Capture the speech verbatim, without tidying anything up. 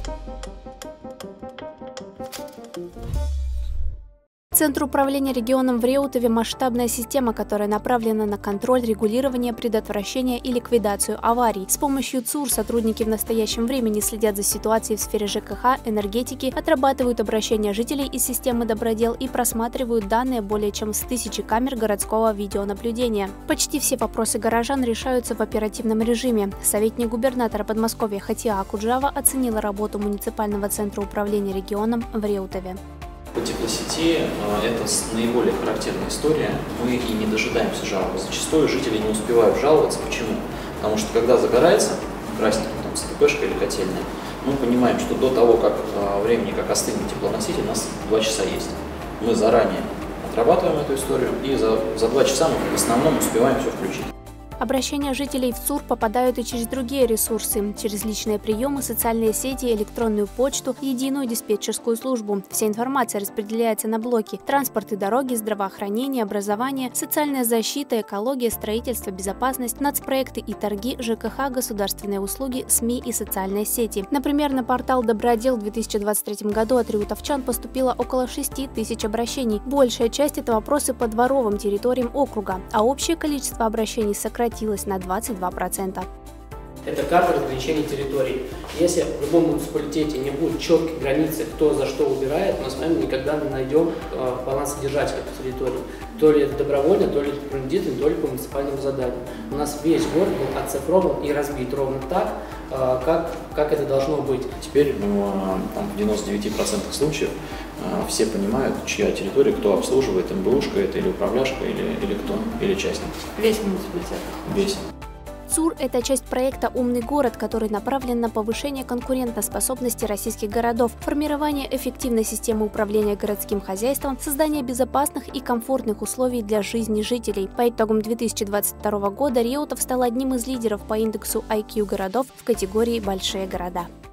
Центр управления регионом в Реутове – масштабная система, которая направлена на контроль, регулирование, предотвращение и ликвидацию аварий. С помощью ЦУР сотрудники в настоящем времени следят за ситуацией в сфере ЖКХ, энергетики, отрабатывают обращения жителей из системы Добродел и просматривают данные более чем с тысячи камер городского видеонаблюдения. Почти все вопросы горожан решаются в оперативном режиме. Советник губернатора Подмосковья Хатиа Акуджава оценила работу муниципального центра управления регионом в Реутове. По теплосети это наиболее характерная история. Мы и не дожидаемся жалобы. Зачастую жители не успевают жаловаться. Почему? Потому что когда загорается красненьким, там, СТПшка или котельная, мы понимаем, что до того, как времени, как остынет теплоноситель, у нас два часа есть. Мы заранее отрабатываем эту историю и за, за два часа мы в основном успеваем все включить. Обращения жителей в ЦУР попадают и через другие ресурсы, через личные приемы, социальные сети, электронную почту, единую диспетчерскую службу. Вся информация распределяется на блоки: транспорт и дороги, здравоохранение, образование, социальная защита, экология, строительство, безопасность, нацпроекты и торги, ЖКХ, государственные услуги, СМИ и социальные сети. Например, на портал Добродел в две тысячи двадцать третьем году от реутовчан поступило около шести тысяч обращений. Большая часть – это вопросы по дворовым территориям округа, а общее количество обращений сократилось на двадцать два процента. Это карта разграничения территорий. Если в любом муниципалитете не будет четкой границы, кто за что убирает, мы с вами никогда не найдем э, баланс содержать эту территорию. То ли это добровольно, то ли это принудительно, то ли по муниципальному заданию. У нас весь город был оцифрован и разбит ровно так, э, как, как это должно быть. Теперь ну, там, в девяноста девяти процентах случаев э, все понимают, чья территория, кто обслуживает, МБУшка это или управляшка, или, или кто, или частник. Весь муниципалитет? Весь. ЦУР – это часть проекта «Умный город», который направлен на повышение конкурентоспособности российских городов, формирование эффективной системы управления городским хозяйством, создание безопасных и комфортных условий для жизни жителей. По итогам две тысячи двадцать второго года Реутов стал одним из лидеров по индексу ай кью городов в категории «Большие города».